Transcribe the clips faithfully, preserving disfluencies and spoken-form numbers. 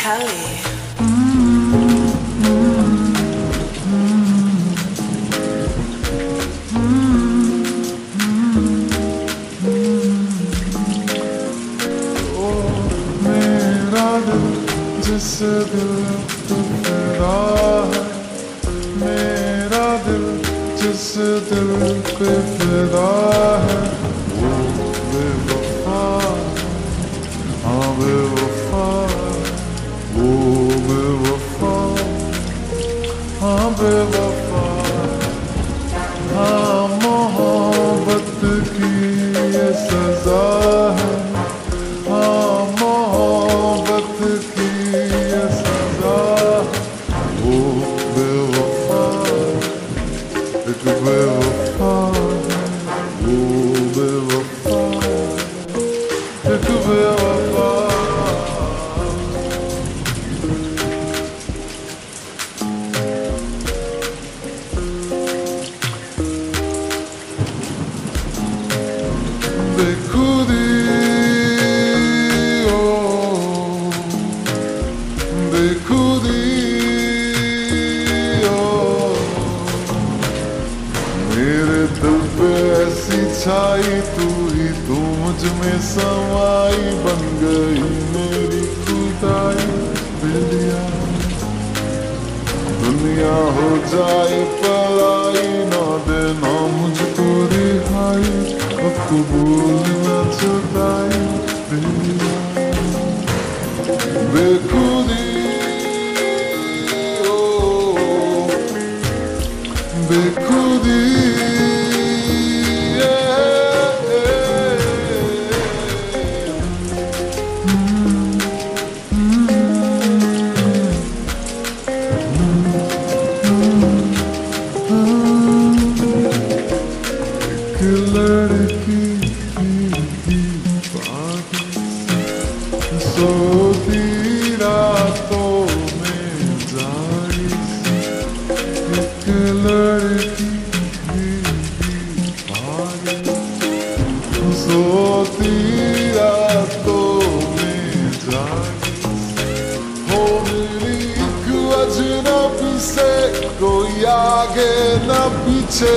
Kelly. जिस दिल पे फिदा है, मेरा दिल जिस दिल पे फिदा है, वो बेवफा, हाँ बेवफा, वो बेवफा, हाँ बेवफा, हाँ मोहब्बत की ये सजा है, हाँ मोहब्बत की एक बेवफा, वो बेवफा, एक बेवफा। बेखुदी ओ बेखुदी मेरे दिल पे ऐसी छाई, तू ही तू मुझ में समाई, बन गई मेरी खुदाई। बिल्लिया दुनिया हो जाए पराई, ना देना मुझको रिहाई, अब कबूल न जुदाई। बिल्लिया बेखुदी ओ बेखुदी लड़की की बात सोती रातों में जाई, एक लड़की की बात सोती रातों में जाई, हो मेरी एक अजनबी से, कोई आगे न पीछे,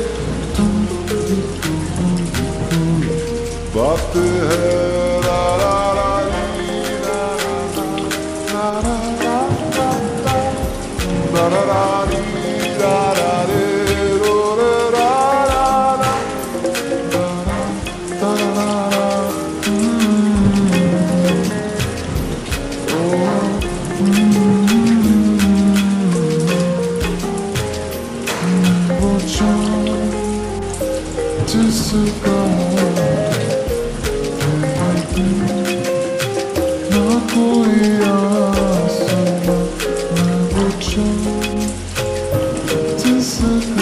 बात है रा रा रा ली रा रा रा रा रा रा रा ली रा रा रे रो रे रा रा रा रा रा रा वो जान जिसका ना कोई आसमां, ना वो चाँद जिसका